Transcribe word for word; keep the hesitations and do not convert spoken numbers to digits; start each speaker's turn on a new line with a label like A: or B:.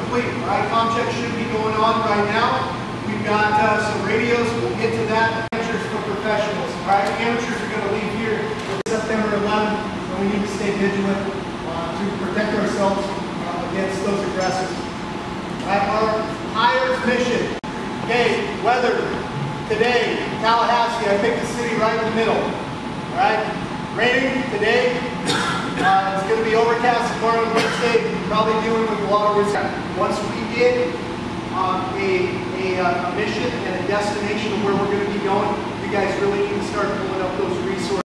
A: complete. All right, comm check should be going on right now. We've got uh, some radios. We'll get to that. Amateurs for professionals. All right, amateurs are going to leave here September eleventh, and we need to stay vigilant uh, to protect ourselves uh, against those aggressors. All right, our hires mission. Okay, weather today, Tallahassee. I picked the city right in the middle. All right, raining today. Uh, it's going to be overcast tomorrow and Wednesday. Probably dealing with a lot of risk. Once we get um, a, a, a mission and a destination of where we're going to be going, you guys really need to start pulling up those resources.